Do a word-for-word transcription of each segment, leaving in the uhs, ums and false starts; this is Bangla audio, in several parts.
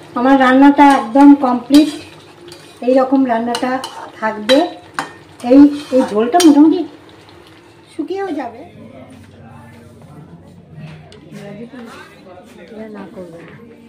আমার রান্নাটা একদম কমপ্লিট। এই রকম রান্নাটা থাকবে। এই এই ঝোলটা মোটামুটি শুকিয়েও যাবে। না করবে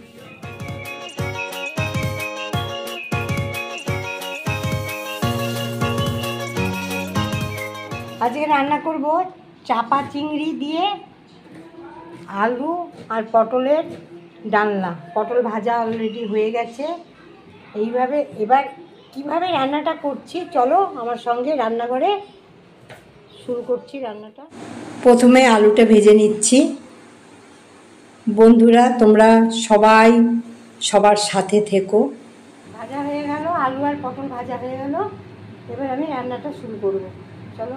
আজকে রান্না করব চাপা চিংড়ি দিয়ে আলু আর পটলের ডালনা। পটল ভাজা অলরেডি হয়ে গেছে। এইভাবে এবার কিভাবে রান্নাটা করছি চলো আমার সঙ্গে রান্নাঘরে শুরু করছি রান্নাটা। প্রথমে আলুটা ভেজে নিচ্ছি। বন্ধুরা তোমরা সবাই সবার সাথে থেকো। ভাজা হয়ে গেল, আলু আর পটল ভাজা হয়ে গেল। এবার আমি রান্নাটা শুরু করব, চলো।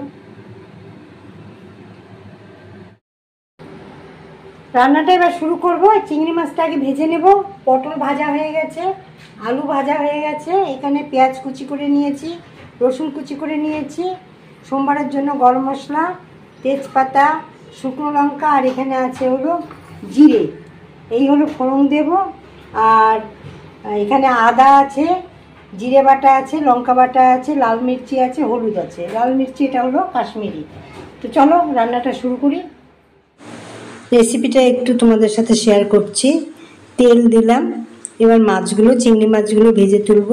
রান্নাটা এবার শুরু করব। চিংড়ি মাছটা আগে ভেজে নেব। পটল ভাজা হয়ে গেছে, আলু ভাজা হয়ে গেছে। এখানে পেঁয়াজ কুচি করে নিয়েছি, রসুন কুচি করে নিয়েছি, সোমবারের জন্য গরম মশলা, তেজপাতা, শুকনো লঙ্কা, আর এখানে আছে হলো জিরে। এই হলো ফোড়ন দেব। আর এখানে আদা আছে, জিরে বাটা আছে, লঙ্কা বাটা আছে, লাল মির্চি আছে, হলুদ আছে। লাল মির্চি এটা হলো কাশ্মীরি। তো চলো রান্নাটা শুরু করি। রেসিপিটা একটু তোমাদের সাথে শেয়ার করছি। তেল দিলাম। এবার মাছগুলো, চিংড়ি মাছগুলো ভেজে তুলব।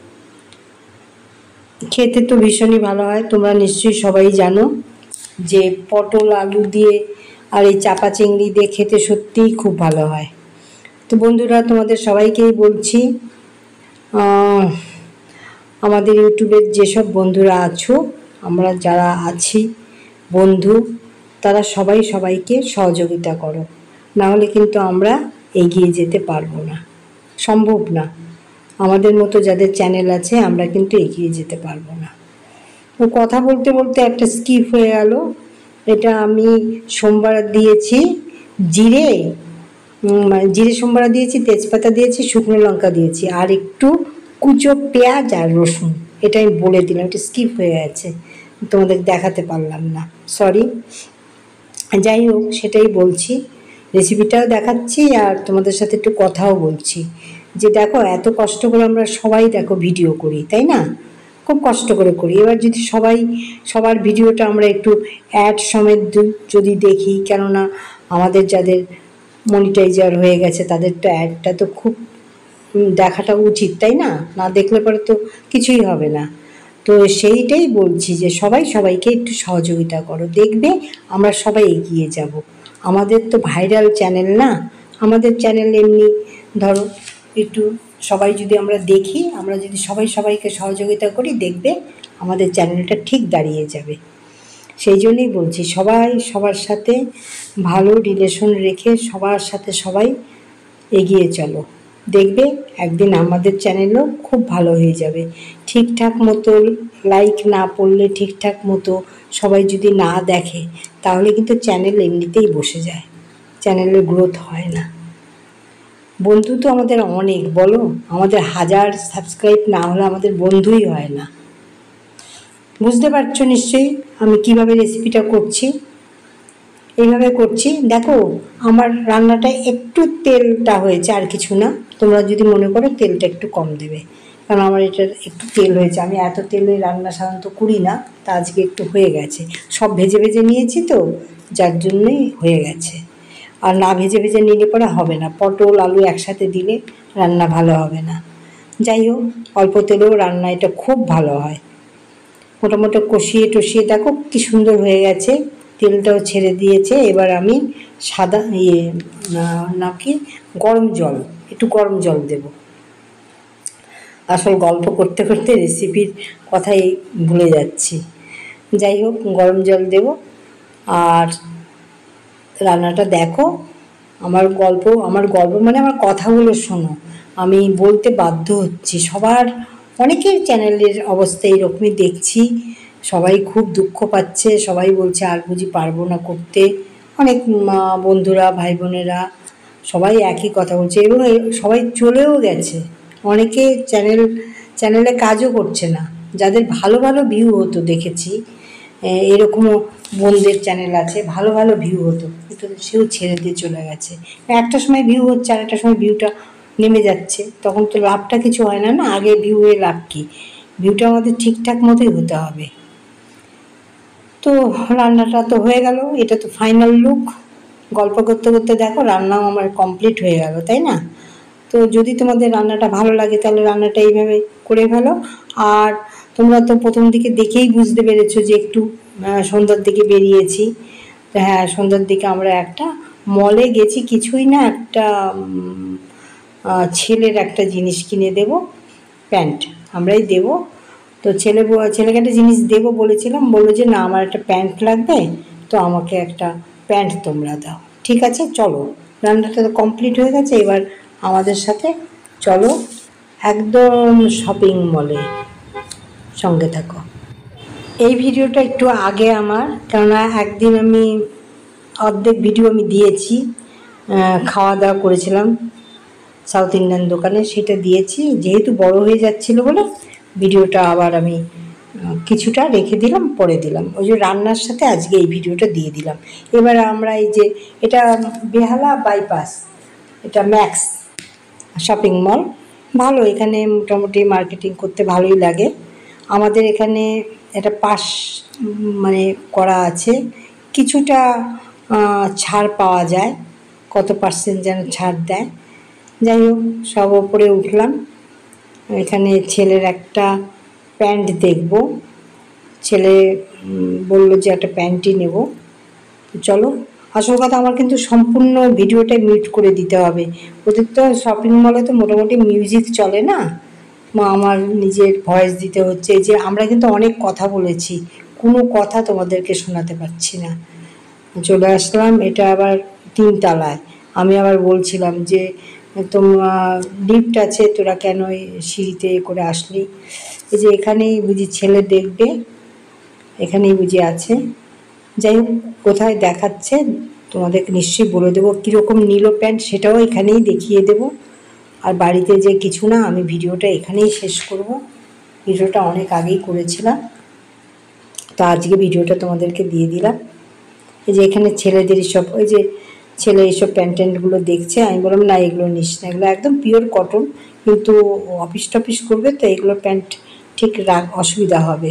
খেতে তো ভীষণই ভালো হয়, তোমরা নিশ্চয়ই সবাই জানো যে পটল আলু দিয়ে আর এই চাপা চিংড়ি দিয়ে খেতে সত্যিই খুব ভালো হয়। তো বন্ধুরা তোমাদের সবাইকেই বলছি, আমাদের ইউটিউবের যেসব বন্ধুরা আছো, আমরা যারা আছি বন্ধু, তারা সবাই সবাইকে সহযোগিতা করো, না হলে কিন্তু আমরা এগিয়ে যেতে পারবো না, সম্ভব না। আমাদের মতো যাদের চ্যানেল আছে আমরা কিন্তু এগিয়ে যেতে পারবো না। তো কথা বলতে বলতে একটা স্কিপ হয়ে গেল। এটা আমি সোমবার দিয়েছি জিরে, জিরে সোমবার দিয়েছি, তেজপাতা দিয়েছি, শুকনো লঙ্কা দিয়েছি, আর একটু কুচো পেঁয়াজ আর রসুন। এটা আমি বলে দিলাম, এটা স্কিপ হয়ে গেছে, তোমাদের দেখাতে পারলাম না, সরি। যাই হোক, সেটাই বলছি, রেসিপিটাও দেখাচ্ছি আর তোমাদের সাথে একটু কথাও বলছি যে দেখো এত কষ্ট করে আমরা সবাই দেখো ভিডিও করি, তাই না? খুব কষ্ট করে করি। এবার যদি সবাই সবার ভিডিওটা আমরা একটু অ্যাড সমেত যদি দেখি, কেননা আমাদের যাদের মনিটাইজার হয়ে গেছে তাদের তো অ্যাডটা তো খুব দেখাটা উচিত, তাই না? না দেখলে পরে তো কিছুই হবে না। তো সেইটাই বলছি যে সবাই সবাইকে একটু সহযোগিতা করো, দেখবে আমরা সবাই এগিয়ে যাব। আমাদের তো ভাইরাল চ্যানেল না, আমাদের চ্যানেল এমনি ধরো একটু সবাই যদি আমরা দেখি, আমরা যদি সবাই সবাইকে সহযোগিতা করি, দেখবে আমাদের চ্যানেলটা ঠিক দাঁড়িয়ে যাবে। সেই জন্যই বলছি সবাই সবার সাথে ভালো রিলেশন রেখে সবার সাথে সবাই এগিয়ে চলো, দেখবে একদিন আমাদের চ্যানেলও খুব ভালো হয়ে যাবে। ঠিকঠাক মতো লাইক না পড়লে, ঠিকঠাক মতো সবাই যদি না দেখে, তাহলে কিন্তু চ্যানেল এমনিতেই বসে যায়, চ্যানেলের গ্রোথ হয় না। বন্ধু তো আমাদের অনেক, বলো, আমাদের হাজার সাবস্ক্রাইব না হলে আমাদের বন্ধুই হয় না। বুঝতে পারছো নিশ্চয়ই আমি কিভাবে রেসিপিটা করছি। এইভাবে করছি, দেখো আমার রান্নাটা একটু তেলটা হয়েছে, আর কিছু না। তোমরা যদি মনে করো তেলটা একটু কম দেবে, কারণ আমার এটার একটু তেল হয়েছে। আমি এত তেলে রান্না সাধারণত করি না, তা আজকে একটু হয়ে গেছে। সব ভেজে ভেজে নিয়েছি তো, যার জন্যই হয়ে গেছে। আর না ভেজে ভেজে নিলে পরে হবে না, পটল আলু একসাথে দিলে রান্না ভালো হবে না। যাই হোক, অল্প তেলেও রান্না এটা খুব ভালো হয়। মোটামুটি কষিয়ে টষিয়ে দেখো কি সুন্দর হয়ে গেছে, তেলটাও ছেড়ে দিয়েছে। এবার আমি সাদা ইয়ে নাকি গরম জল, একটু গরম জল দেব। আসল গল্প করতে করতে রেসিপির কথাই ভুলে যাচ্ছি। যাই হোক, গরম জল দেব। আর রান্নাটা দেখো, আমার গল্প আমার গল্প মানে আমার কথাগুলো শোনো, আমি বলতে বাধ্য হচ্ছি। সবার অনেকের চ্যানেলের অবস্থা এইরকমই দেখছি, সবাই খুব দুঃখ পাচ্ছে, সবাই বলছে আর বুঝি পারবো না করতে। অনেক মা বন্ধুরা ভাই বোনেরা সবাই একই কথা বলছে, এবং সবাই চলেও গেছে। অনেকে চ্যানেল চ্যানেলে কাজও করছে না। যাদের ভালো ভালো ভিউ হতো দেখেছি, এরকমও বোনদের চ্যানেল আছে, ভালো ভালো ভিউ হতো, কিন্তু সেও ছেড়ে দিয়ে চলে গেছে। একটা সময় ভিউ হচ্ছে আর একটা সময় ভিউটা নেমে যাচ্ছে, তখন তো লাভটা কিছু হয় না না। আগে ভিউ এ লাভ কি, ভিউটা আমাদের ঠিকঠাক মতোই হতে হবে। তো রান্নাটা তো হয়ে গেল, এটা তো ফাইনাল লুক। গল্প করতে করতে দেখো রান্নাও আমার কমপ্লিট হয়ে গেল, তাই না? তো যদি তোমাদের রান্নাটা ভালো লাগে তাহলে রান্নাটা এইভাবে করে ফেলো। আর তোমরা তো প্রথম দিকে দেখেই বুঝতে পেরেছো যে একটু সন্ধ্যার দিকে বেরিয়েছি। তো হ্যাঁ, সন্ধ্যার দিকে আমরা একটা মলে গেছি, কিছুই না, একটা ছেলের একটা জিনিস কিনে দেব, প্যান্ট আমরাই দেব। তো ছেলে ছেলেকে একটা জিনিস দেবো বলেছিলাম, বললো যে না আমার একটা প্যান্ট লাগবে, তো আমাকে একটা প্যান্ট তোমরা দাও। ঠিক আছে, চলো, রান্নাটা তো কমপ্লিট হয়ে গেছে, এবার আমাদের সাথে চলো একদম শপিং মলে, সঙ্গে থাকো। এই ভিডিওটা একটু আগে আমার, কেননা একদিন আমি অর্ধেক ভিডিও আমি দিয়েছি, খাওয়া দাওয়া করেছিলাম সাউথ ইন্ডিয়ান দোকানে, সেটা দিয়েছি। যেহেতু বড় হয়ে যাচ্ছিল বলে ভিডিওটা আবার আমি কিছুটা রেখে দিলাম, পরে দিলাম, ওই যে রান্নার সাথে আজকে এই ভিডিওটা দিয়ে দিলাম। এবার আমরা এই যে, এটা বেহালা বাইপাস, এটা ম্যাক্স শপিং মল, ভালো, এখানে মোটামুটি মার্কেটিং করতে ভালোই লাগে। আমাদের এখানে একটা পাস মানে করা আছে, কিছুটা ছাড় পাওয়া যায়, কত পার্সেন্ট যেন ছাড় দেয়। যাই হোক, সব ওপরে উঠলাম। এখানে ছেলের একটা প্যান্ট দেখব, ছেলে বললো যে একটা প্যান্টই নেব। চলো, আসল কথা আমার কিন্তু সম্পূর্ণ ভিডিওটা মিউট করে দিতে হবে, ওদের তো শপিং মলে তো মোটামুটি মিউজিক চলে না, আমার নিজের ভয়েস দিতে হচ্ছে। যে আমরা কিন্তু অনেক কথা বলেছি, কোনো কথা তোমাদেরকে শোনাতে পারছি না। চলে আসলাম, এটা আবার তিনতলায়। আমি আবার বলছিলাম যে তোমার লিফট আছে, তোরা কেন সিঁড়িতে করে আসলি? এই যে এখানেই বুঝি ছেলে দেখবে, এখানেই বুঝি আছে। যাই হোক, কোথায় দেখাচ্ছে তোমাদেরকে নিশ্চয়ই বলে দেবো, কীরকম নিল প্যান্ট সেটাও এখানেই দেখিয়ে দেব। আর বাড়িতে যে কিছু না, আমি ভিডিওটা এখানেই শেষ করব। ভিডিওটা অনেক আগেই করেছিলাম, তো আজকে ভিডিওটা তোমাদেরকে দিয়ে দিলাম। এই যে এখানে ছেলেদের সব, ওই যে ছেলে এইসব প্যান্ট ট্যান্টগুলো দেখছে, আমি বললাম না এগুলো নিস না, এগুলো একদম পিওর কটন, কিন্তু অফিস টফিস করবে তো এগুলো প্যান্ট ঠিক রাখ, অসুবিধা হবে।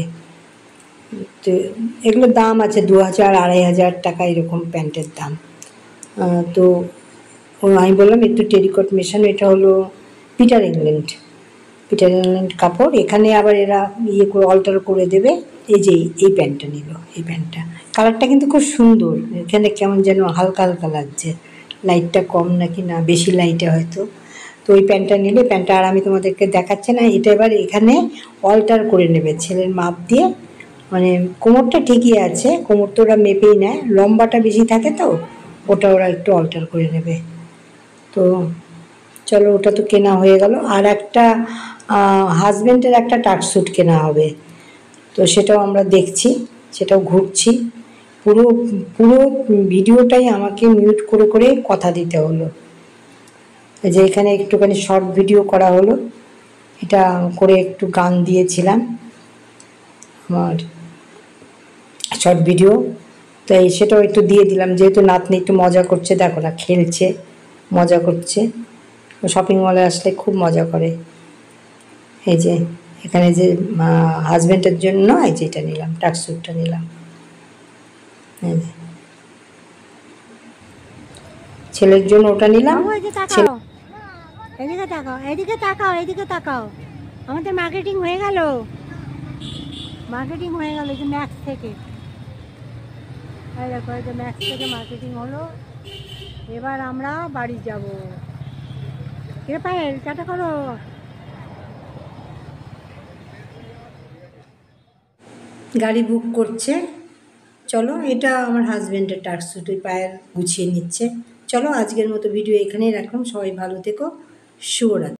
তো এগুলোর দাম আছে দু হাজার আড়াই হাজার টাকা এরকম প্যান্টের দাম। তো আমি বললাম একটু টেরিকট মেশানো, এটা হলো পিটার ইংল্যান্ড, পিটার ইংল্যান্ড কাপড়, এখানে আবার এরা ইয়ে করে অল্টার করে দেবে। এই যে এই প্যান্টটা নিল, এই প্যান্টটা কালারটা কিন্তু খুব সুন্দর, এখানে কেমন যেন হালকা হালকা লাগছে, লাইটটা কম নাকি না বেশি লাইটে হয়তো। তো ওই প্যান্টটা নিলে, প্যান্টটা আর আমি তোমাদেরকে দেখাচ্ছি না, এটা এবার এখানে অল্টার করে নেবে ছেলের মাপ দিয়ে, মানে কোমরটা ঠিকই আছে, কোমর তো ওরা মেপেই নেয়, লম্বাটা বেশি থাকে তো ওটা ওরা একটু অল্টার করে নেবে। তো চলো, ওটা তো কেনা হয়ে গেল। আর একটা হাজব্যান্ডের একটা টাকস্যুট কেনা হবে, তো সেটাও আমরা দেখছি, সেটাও ঘুরছি। পুরো পুরো ভিডিওটাই আমাকে মিউট করে করে কথা দিতে হলো। যে এখানে একটুখানি শর্ট ভিডিও করা হলো, এটা করে একটু গান দিয়েছিলাম আমার শর্ট ভিডিও, তাই সেটাও একটু দিয়ে দিলাম, যেহেতু নাতনি একটু মজা করছে, দেখো না খেলছে, মজা করছে, শপিং মলে আসলে খুব মজা করে। এই যে এখানে যে হাজব্যান্ডের জন্য এই যে এটা নিলাম, টাকস্যুটটা নিলাম। ছেলের জন্য ওটা নিলাম। এদিকে তাকাও, এদিকে তাকাও, এদিকে তাকাও, আমাদের মার্কেটিং হয়ে গেল, মার্কেটিং হয়ে গেল যে ম্যাক্স থেকে, এই দেখো এই যে ম্যাক্স থেকে মার্কেটিং হলো। এবার আমরা বাড়ি যাব। কে পায়েল টাটা করো। গাড়ি বুক করছে, চলো, এটা আমার হাজব্যান্ডের টাকস্যুট, ওই পায়ের গুছিয়ে নিচ্ছে। চলো, আজকের মতো ভিডিও এখানেই রাখলাম, সবাই ভালো থেকো, শুভরাত্রি।